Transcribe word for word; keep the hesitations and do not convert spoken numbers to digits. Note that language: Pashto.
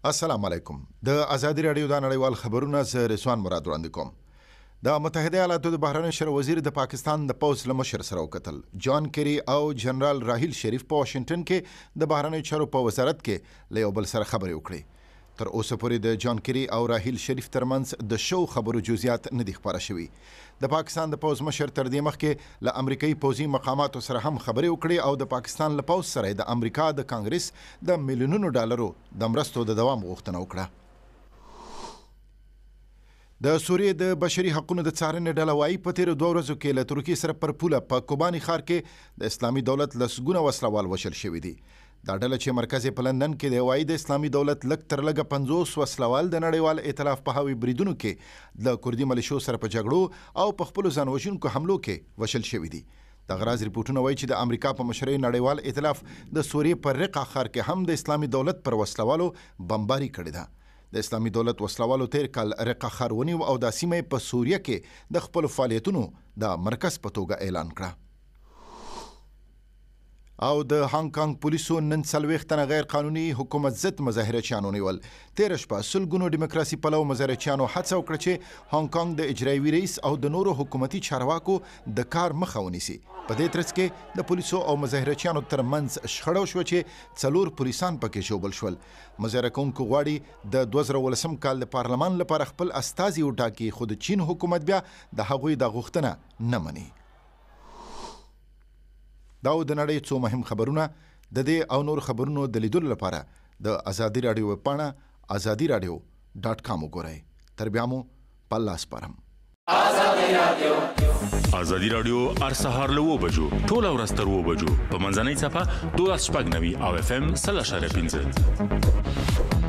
السلام علیکم. د ازادي رادیو د نړیوال خبرونه زه رسوان مراد وړاندې کوم. د متحده ایالاتو د بهرنیو چارو وزیر د پاکستان د پوځ له مشر سره وکتل. جان کیری او جنرال راهیل شریف په واشنگټن کې د بهرنیو چارو په وزارت کې له یو بل سره خبرې وکړې. تر اوسه پورې د جان کیری او راهیل شریف ترمنځ د شو خبرو جزئیات نه دي خپاره شوي. د پاکستان د پوځ مشر تر دې مخکې له امریکایي پوځي مقاماتو سره هم خبرې وکړې او د پاکستان له پوځ سره د امریکا د کانګرس د میلیونونو ډالرو د مرستو د دوام غوښتنه وکړه. د سوریې د بشري حقوقو د څارنې ډله وايي په تیرو دوه ورځو کې له ترکیې سره پر پوله په کوباني ښار کې د اسلامي دولت لسګونه وسلوال وژل شوي دي. دا ډله چې مرکز په لندن کې دی وايي د اسلامي دولت لږ تر لږه پنځوس وسلوال د نړیوال ائتلاف په هوایي بریدونو کې د کردي ملیشو سره په جګړو او په خپلو ځان وژونکو حملو کې وژل شوي دي. دغه راز ریپورټونه وایي چې د امریکا په مشرۍ نړیوال ائتلاف د سوریې پر رقه ښار کې هم د اسلامي دولت پر وسلوالو بمباري کړې ده. د اسلامي دولت وسلوالو تیر کال رقه ښار ونیو او دا سیمه په سوریه کې د خپلو فعالیتونو د مرکز په توګه اعلان کړه. او د هانګ کانګ پولیسو نن څلوېښت تنه غیر قانوني حکومت ضد مظاهرچیان ونیول. تېره شپه سلګونو ډیموکراسي پلو مظاهرچیانو هڅه وکړه چې هانګ کانګ د اجرایوي رئیس او د نورو حکومتي چارواکو د کار مخه ونیسي. په دې ترڅ کې د پولیسو او مظاهرچیانو ترمنځ شخړه وشوه چې څلور پولیسان پکې ژوبل شول. مظاهره کوونکو غواړي د دوه زره ولسم کال د پارلمان لپاره خپل استازي وټاکي، خو د چین حکومت بیا د هغوی د غوښتنه نه مني. دا د نړۍ څو مهم خبرونه د دې او نور خبرونو د لیدلو لپاره د ازادي رادیو ویب پاڼه ازادي رادیو ډاټ کام وګورئ. تر بیا مو په الله سپارم. ازادي رادیو ازادي رادیو هر سهار له اوه بجو ټوله ورځ تر اوه بجو په منځنۍ څپه دولس شپږ نوي او اف ام سل اشاریه پنځه